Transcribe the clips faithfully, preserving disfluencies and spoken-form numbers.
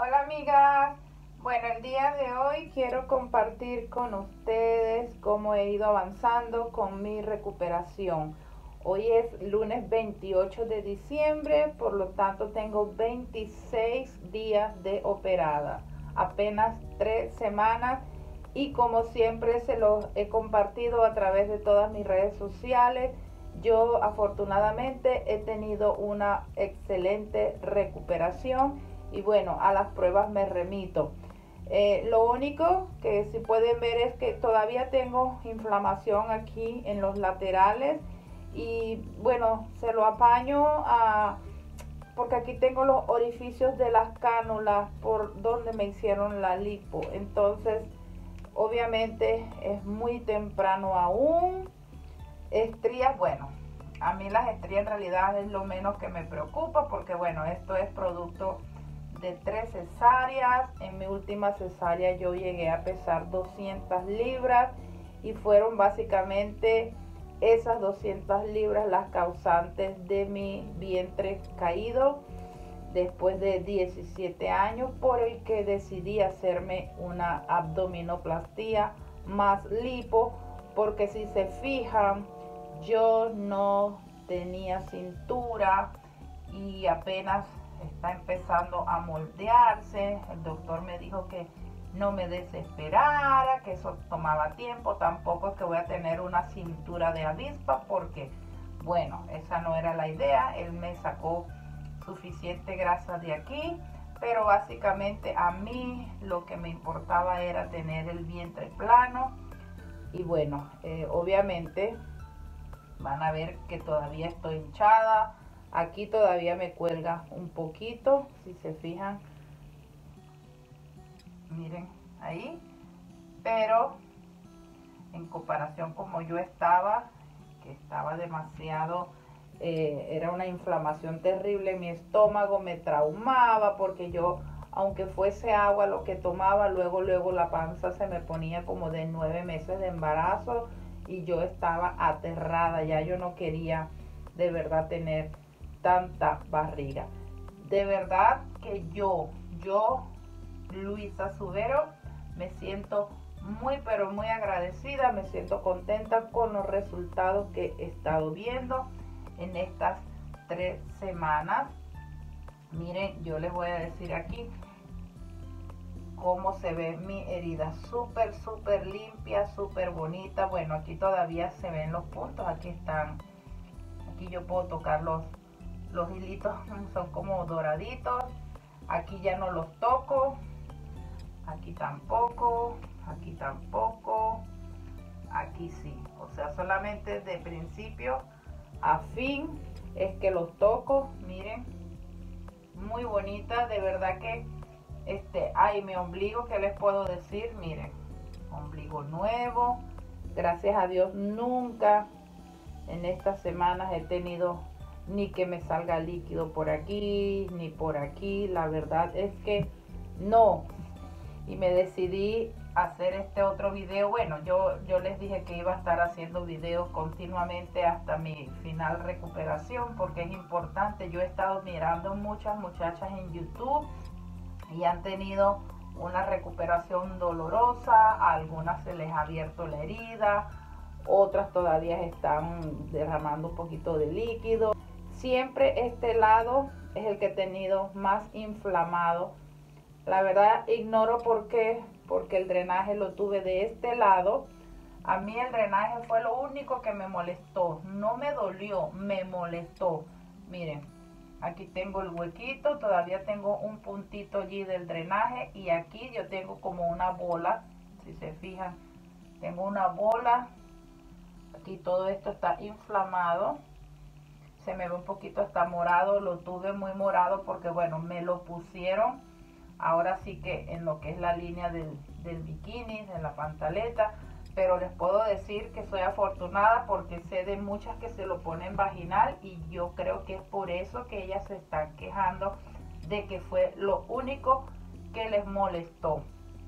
Hola amigas, bueno, el día de hoy quiero compartir con ustedes cómo he ido avanzando con mi recuperación. Hoy es lunes veintiocho de diciembre, por lo tanto tengo veintiséis días de operada, apenas tres semanas, y como siempre se los he compartido a través de todas mis redes sociales. Yo afortunadamente he tenido una excelente recuperación y bueno, a las pruebas me remito. Eh, lo único que si pueden ver es que todavía tengo inflamación aquí en los laterales y bueno, se lo apaño a, porque aquí tengo los orificios de las cánulas por donde me hicieron la lipo. Entonces, obviamente es muy temprano aún. Estrías, bueno, a mí las estrías en realidad es lo menos que me preocupa, porque bueno, esto es producto de tres cesáreas. En mi última cesárea yo llegué a pesar doscientas libras y fueron básicamente esas doscientas libras las causantes de mi vientre caído después de diecisiete años, por el que decidí hacerme una abdominoplastía más lipo, porque si se fijan, yo no tenía cintura y apenas está empezando a moldearse. El doctor me dijo que no me desesperara, que eso tomaba tiempo. Tampoco es que voy a tener una cintura de avispa, porque bueno, esa no era la idea. Él me sacó suficiente grasa de aquí, pero básicamente a mí lo que me importaba era tener el vientre plano. Y bueno, eh, obviamente van a ver que todavía estoy hinchada. Aquí todavía me cuelga un poquito, si se fijan. Miren ahí. Pero en comparación como yo estaba, que estaba demasiado, eh, era una inflamación terrible. Mi estómago me traumaba porque yo, aunque fuese agua lo que tomaba, luego, luego la panza se me ponía como de nueve meses de embarazo. Y yo estaba aterrada, ya yo no quería de verdad tener tanta barriga. De verdad que yo, yo, Luisa Subero, me siento muy pero muy agradecida, me siento contenta con los resultados que he estado viendo en estas tres semanas. Miren, yo les voy a decir aquí cómo se ve mi herida, súper súper limpia, súper bonita. Bueno, aquí todavía se ven los puntos, aquí están, aquí yo puedo tocar los, los hilitos, son como doraditos. Aquí ya no los toco, aquí tampoco, aquí tampoco, aquí sí. O sea, solamente de principio a fin es que los toco. Miren, muy bonita, de verdad que Este, ay, mi ombligo, ¿qué les puedo decir? Miren, ombligo nuevo. Gracias a Dios nunca en estas semanas he tenido ni que me salga líquido por aquí, ni por aquí. La verdad es que no. Y me decidí hacer este otro video. Bueno, yo, yo les dije que iba a estar haciendo videos continuamente hasta mi final recuperación, porque es importante. Yo he estado mirando muchas muchachas en YouTube y han tenido una recuperación dolorosa. A algunas se les ha abierto la herida, otras todavía están derramando un poquito de líquido. Siempre este lado es el que he tenido más inflamado. La verdad ignoro por qué, porque el drenaje lo tuve de este lado. A mí el drenaje fue lo único que me molestó, no me dolió, me molestó. Miren, aquí tengo el huequito, todavía tengo un puntito allí del drenaje, y aquí yo tengo como una bola, si se fijan, tengo una bola. Aquí todo esto está inflamado, se me ve un poquito hasta morado, lo tuve muy morado porque bueno, me lo pusieron ahora sí que en lo que es la línea del, del bikini, de la pantaleta. Pero les puedo decir que soy afortunada porque sé de muchas que se lo ponen vaginal, y yo creo que es por eso que ellas se están quejando de que fue lo único que les molestó.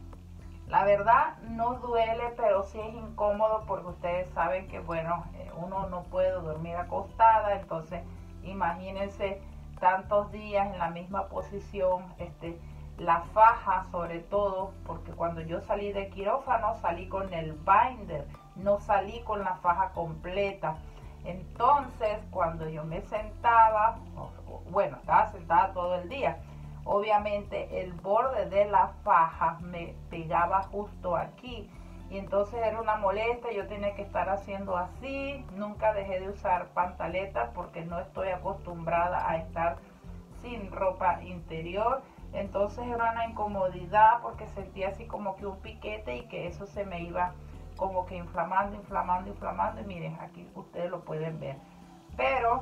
La verdad no duele, pero sí es incómodo porque ustedes saben que bueno, uno no puede dormir acostada. Entonces imagínense tantos días en la misma posición, este la faja sobre todo, porque cuando yo salí de quirófano salí con el binder, no salí con la faja completa. Entonces cuando yo me sentaba, bueno, estaba sentada todo el día, obviamente el borde de la faja me pegaba justo aquí y entonces era una molestia, yo tenía que estar haciendo así. Nunca dejé de usar pantaletas porque no estoy acostumbrada a estar sin ropa interior. Entonces era una incomodidad porque sentía así como que un piquete y que eso se me iba como que inflamando, inflamando, inflamando. Y miren, aquí ustedes lo pueden ver. Pero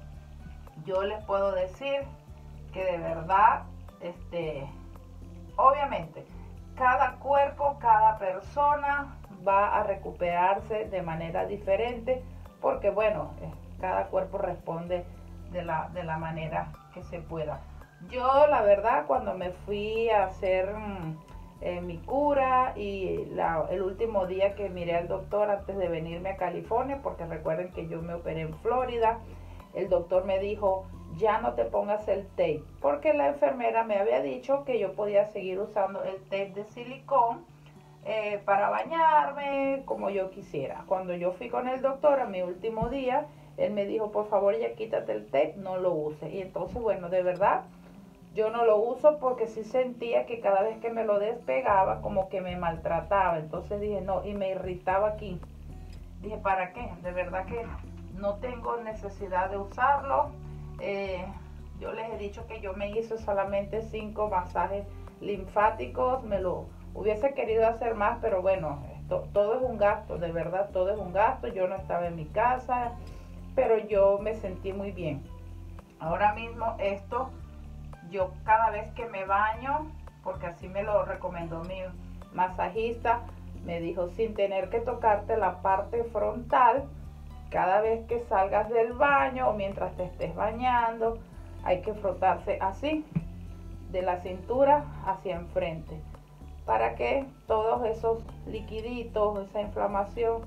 yo les puedo decir que de verdad, este, obviamente, cada cuerpo, cada persona va a recuperarse de manera diferente porque, bueno, cada cuerpo responde de la, de la manera que se pueda. Yo, la verdad, cuando me fui a hacer eh, mi cura y la, el último día que miré al doctor antes de venirme a California, porque recuerden que yo me operé en Florida, el doctor me dijo, ya no te pongas el tape, porque la enfermera me había dicho que yo podía seguir usando el tape de silicón eh, para bañarme como yo quisiera. Cuando yo fui con el doctor a mi último día, él me dijo, por favor, ya quítate el tape, no lo uses. Y entonces, bueno, de verdad, yo no lo uso porque sí sentía que cada vez que me lo despegaba, como que me maltrataba. Entonces dije, no, y me irritaba aquí. Dije, ¿para qué? De verdad que no tengo necesidad de usarlo. Eh, yo les he dicho que yo me hice solamente cinco masajes linfáticos. Me lo hubiese querido hacer más, pero bueno, esto, todo es un gasto, de verdad, todo es un gasto. Yo no estaba en mi casa, pero yo me sentí muy bien. Ahora mismo esto, yo cada vez que me baño, porque así me lo recomendó mi masajista, me dijo, sin tener que tocarte la parte frontal, cada vez que salgas del baño o mientras te estés bañando, hay que frotarse así, de la cintura hacia enfrente, para que todos esos liquiditos, esa inflamación,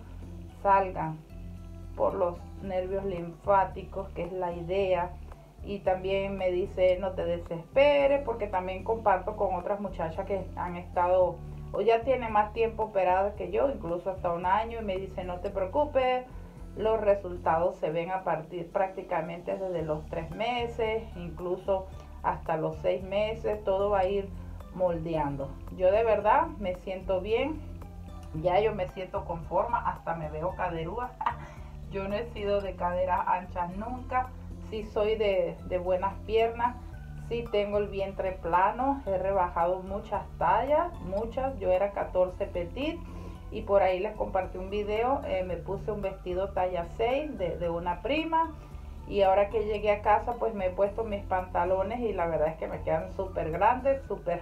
salgan por los nervios linfáticos, que es la idea. Y también me dice, no te desesperes, porque también comparto con otras muchachas que han estado o ya tienen más tiempo operadas que yo, incluso hasta un año, y me dice, no te preocupes, los resultados se ven a partir prácticamente desde los tres meses, incluso hasta los seis meses, todo va a ir moldeando. Yo de verdad me siento bien, ya yo me siento con forma, hasta me veo caderúa. Yo no he sido de caderas anchas nunca, sí soy de, de buenas piernas, sí tengo el vientre plano, he rebajado muchas tallas, muchas, yo era catorce petit y por ahí les compartí un video, eh, me puse un vestido talla seis de, de una prima y ahora que llegué a casa pues me he puesto mis pantalones y la verdad es que me quedan súper grandes, súper,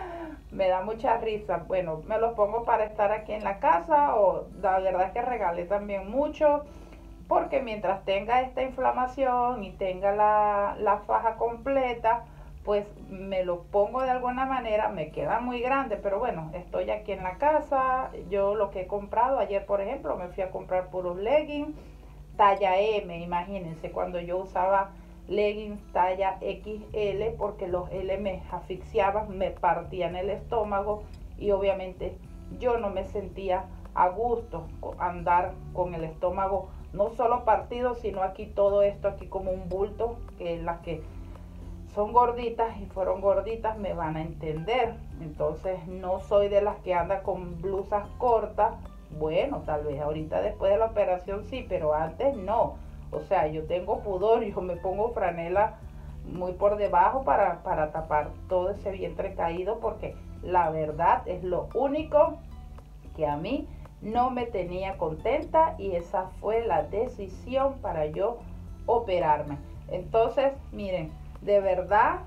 me da mucha risa. Bueno, me los pongo para estar aquí en la casa o la verdad es que regalé también mucho. Porque mientras tenga esta inflamación y tenga la, la faja completa, pues me lo pongo de alguna manera, me queda muy grande, pero bueno, estoy aquí en la casa. Yo lo que he comprado, ayer por ejemplo, me fui a comprar puros leggings, talla M, imagínense, cuando yo usaba leggings talla equis ele, porque los L me asfixiaban, me partían el estómago y obviamente yo no me sentía a gusto andar con el estómago no solo partido, sino aquí todo esto aquí como un bulto, que las que son gorditas y fueron gorditas me van a entender. Entonces no soy de las que anda con blusas cortas. Bueno, tal vez ahorita después de la operación sí, pero antes no. O sea, yo tengo pudor, yo me pongo franela muy por debajo para, para tapar todo ese vientre caído, porque la verdad es lo único que a mí no me tenía contenta y esa fue la decisión para yo operarme. Entonces, miren, de verdad,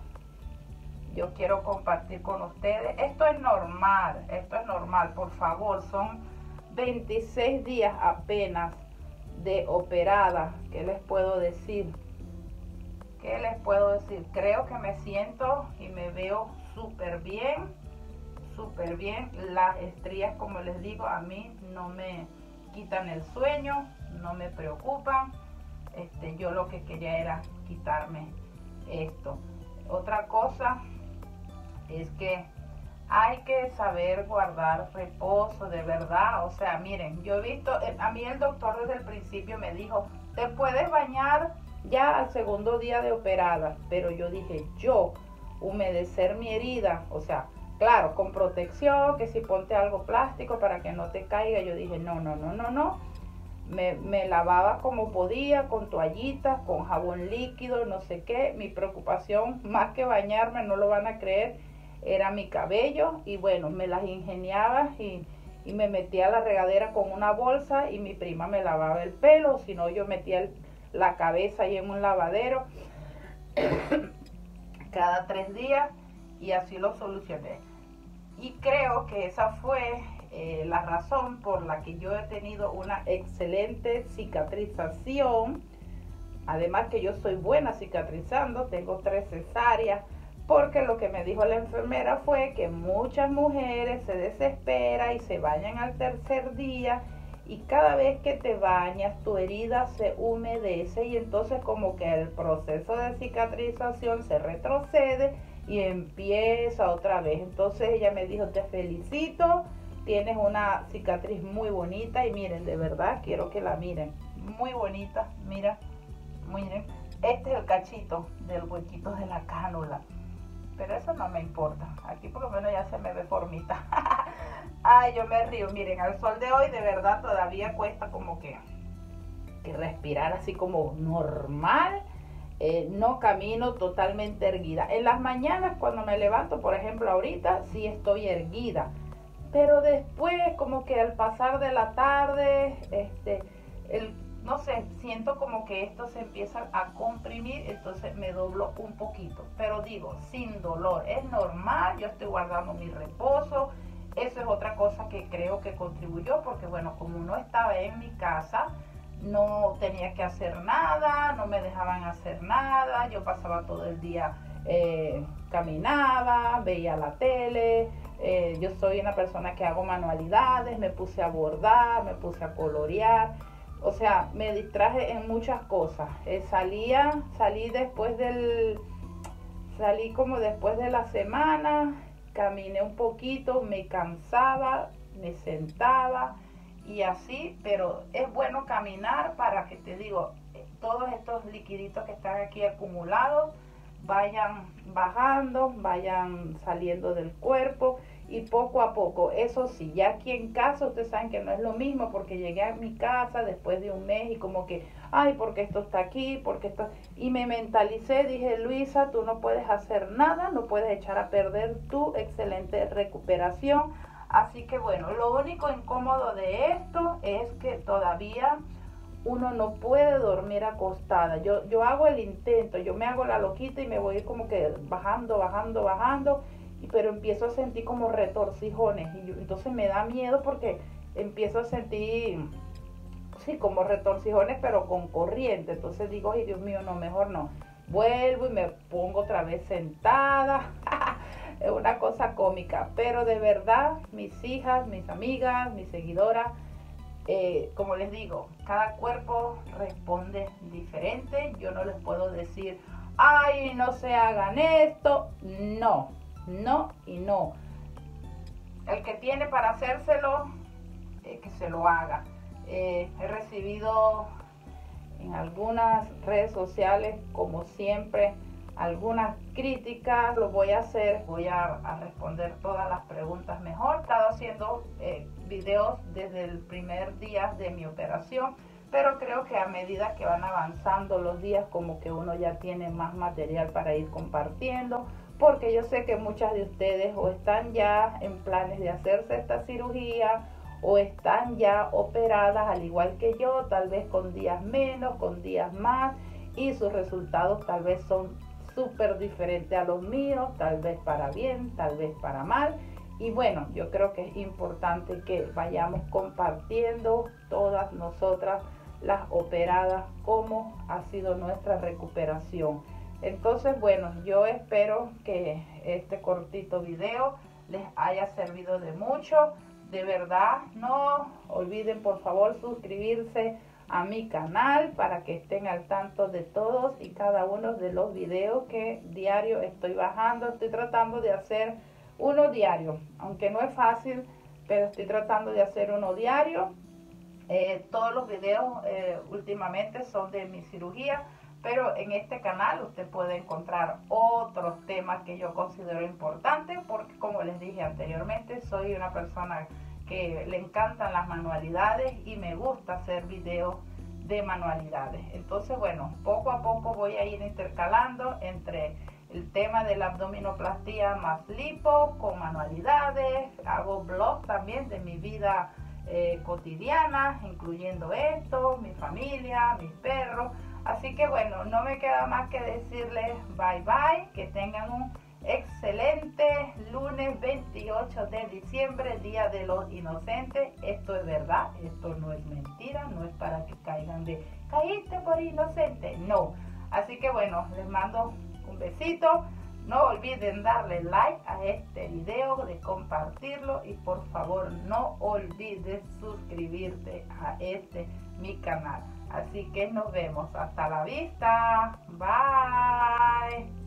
yo quiero compartir con ustedes, esto es normal, esto es normal, por favor, son veintiséis días apenas de operada. ¿Qué les puedo decir? ¿Qué les puedo decir? Creo que me siento y me veo súper bien. Súper bien, las estrías, como les digo, a mí no me quitan el sueño, no me preocupan. Este, yo lo que quería era quitarme esto. Otra cosa es que hay que saber guardar reposo, de verdad. O sea, miren, yo he visto, a mí el doctor desde el principio me dijo, te puedes bañar ya al segundo día de operada, pero yo dije, yo, humedecer mi herida, o sea, claro, con protección, que si ponte algo plástico para que no te caiga, yo dije, no, no, no, no, no, me, me lavaba como podía, con toallitas, con jabón líquido, no sé qué, mi preocupación, más que bañarme, no lo van a creer, era mi cabello, y bueno, me las ingeniaba y, y me metía a la regadera con una bolsa y mi prima me lavaba el pelo, si no yo metía el, la cabeza ahí en un lavadero cada tres días y así lo solucioné. Y creo que esa fue eh, la razón por la que yo he tenido una excelente cicatrización. Además que yo soy buena cicatrizando, tengo tres cesáreas, porque lo que me dijo la enfermera fue que muchas mujeres se desesperan y se bañan al tercer día y cada vez que te bañas tu herida se humedece y entonces como que el proceso de cicatrización se retrocede y empieza otra vez. Entonces ella me dijo, te felicito, tienes una cicatriz muy bonita y miren, de verdad quiero que la miren, muy bonita, mira, miren, este es el cachito del huequito de la cánula. Pero eso no me importa, aquí por lo menos ya se me ve formita. Ay, yo me río, miren, al sol de hoy de verdad todavía cuesta como que, que respirar así como normal. Eh, no camino totalmente erguida. En las mañanas cuando me levanto, por ejemplo ahorita, sí estoy erguida. Pero después como que al pasar de la tarde, este, el no sé, siento como que esto se empieza a comprimir, entonces me doblo un poquito, pero digo, sin dolor, es normal, yo estoy guardando mi reposo, eso es otra cosa que creo que contribuyó, porque bueno, como no estaba en mi casa, no tenía que hacer nada, no me dejaban hacer nada, yo pasaba todo el día, eh, caminaba, veía la tele, eh, yo soy una persona que hago manualidades, me puse a bordar, me puse a colorear. O sea, me distraje en muchas cosas. Eh, salía, salí después del, salí como después de la semana, caminé un poquito, me cansaba, me sentaba y así, pero es bueno caminar para que, te digo, todos estos liquiditos que están aquí acumulados vayan bajando, vayan saliendo del cuerpo y poco a poco. Eso sí, ya aquí en casa ustedes saben que no es lo mismo, porque llegué a mi casa después de un mes y como que, ay, porque esto está aquí, porque esto, y me mentalicé, dije, Luisa, tú no puedes hacer nada, no puedes echar a perder tu excelente recuperación. Así que bueno, lo único incómodo de esto es que todavía uno no puede dormir acostada. Yo, yo hago el intento, yo me hago la loquita y me voy como que bajando, bajando, bajando, y, pero empiezo a sentir como retorcijones. Y yo, entonces me da miedo porque empiezo a sentir, sí, como retorcijones, pero con corriente. Entonces digo, ay Dios mío, no, mejor no. Vuelvo y me pongo otra vez sentada. Es una cosa cómica, pero de verdad, mis hijas, mis amigas, mis seguidoras, Eh, como les digo, cada cuerpo responde diferente. Yo no les puedo decir, ay, no se hagan esto. No, no y no. El que tiene para hacérselo, eh, que se lo haga. Eh, he recibido en algunas redes sociales, como siempre, algunas críticas. Lo voy a hacer, voy a, a responder todas las preguntas mejor. He estado haciendo eh, videos desde el primer día de mi operación, pero creo que a medida que van avanzando los días, como que uno ya tiene más material para ir compartiendo, porque yo sé que muchas de ustedes o están ya en planes de hacerse esta cirugía o están ya operadas al igual que yo, tal vez con días menos, con días más, y sus resultados tal vez son súper diferentes a los míos, tal vez para bien, tal vez para mal. Y bueno, yo creo que es importante que vayamos compartiendo todas nosotras las operadas cómo ha sido nuestra recuperación. Entonces, bueno, yo espero que este cortito video les haya servido de mucho. De verdad, no olviden por favor suscribirse a mi canal para que estén al tanto de todos y cada uno de los videos que diario estoy bajando. Estoy tratando de hacer uno diario, aunque no es fácil, pero estoy tratando de hacer uno diario. Eh, todos los videos eh, últimamente son de mi cirugía, pero en este canal usted puede encontrar otros temas que yo considero importantes, porque como les dije anteriormente, soy una persona que le encantan las manualidades y me gusta hacer videos de manualidades. Entonces, bueno, poco a poco voy a ir intercalando entre el tema de la abdominoplastia más lipo con manualidades. Hago vlogs también de mi vida eh, cotidiana, incluyendo esto, mi familia, mis perros. Así que bueno, no me queda más que decirles bye bye, que tengan un excelente lunes veintiocho de diciembre, Día de los Inocentes. Esto es verdad, esto no es mentira, no es para que caigan de caíste por inocente, no. Así que bueno, les mando un besito. No olviden darle like a este video, de compartirlo y por favor no olvides suscribirte a este mi canal. Así que nos vemos, hasta la vista, bye.